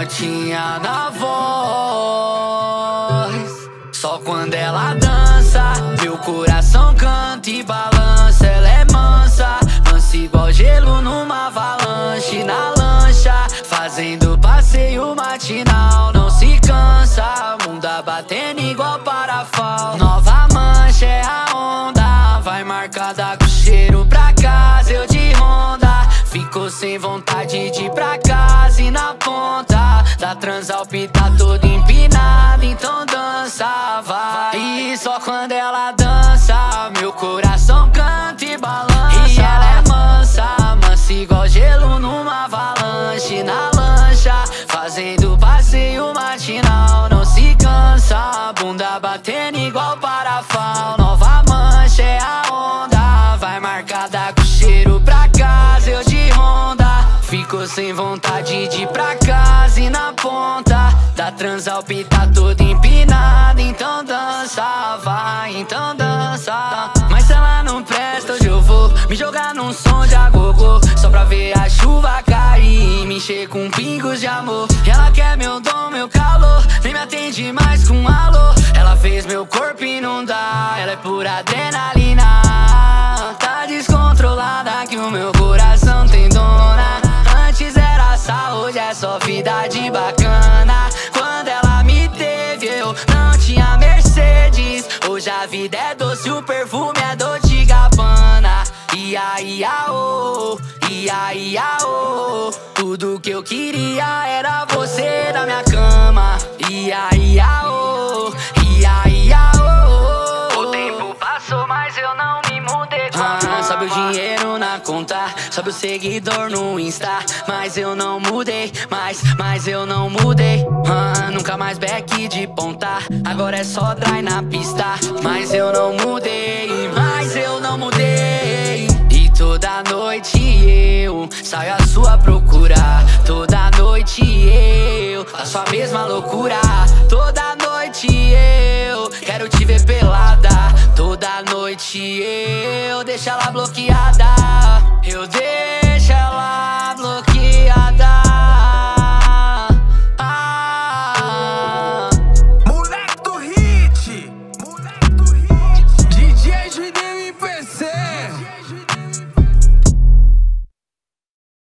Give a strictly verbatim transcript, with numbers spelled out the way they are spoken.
notinha na voz. Só quando ela dança, meu coração canta e balança. Ela é mansa, mansa igual gelo numa avalanche. Na lancha, fazendo passeio matinal. Não se cansa, bunda batendo igual parafal. Nova mancha é a onda, vai marcada com cheiro pra casa. Eu de Honda, ficou sem vontade de ir pra casa. E na ponta da Transalp tá toda empinada, então dança, vai. E só quando ela dança, meu coração canta e balança. E ela é mansa, mansa igual gelo numa avalanche. Na lancha, fazendo passeio matinal. Não se cansa, bunda batendo igual parafal. Nova mancha é a onda, vai marcada com cheiro pra casa. Eu de Honda, ficou sem vontade de ir pra casa. E na ponta da Transalp tá toda empinada, então dança, vai, então dança. Mas se ela não presta, hoje eu vou me jogar num som de agogô, só pra ver a chuva cair e me encher com pingos de amor. E ela quer meu dom, meu calor, nem me atende mais com alô. Ela fez meu corpo inundar, ela é pura adrenalina. Tá descontrolada que o meu coração tem dona. Antes era sal, hoje é só vida de bacana. Quando ela me teve eu não tinha Mercedes. Hoje a vida é doce, o perfume é Dolce Gabbana. Ia, ia, oh, ia, ia, oh. Tudo que eu queria era você na minha cama. Ia, ia, oh, ia, ia, oh. O tempo passou, mas eu não me mudei com a ah, sabe o dinheiro na conta, sabe o seguidor no Insta. Mas eu não mudei, mas, mas eu não mudei. ah, Nunca mais back de ponta, agora é só dry na pista. Mas eu não mudei, mas eu não mudei. E toda noite eu saio à sua procura. Toda noite eu faço a mesma loucura. Toda noite eu quero te ver pelada. Toda noite eu deixo ela bloqueada. Eu deixo ela bloqueada.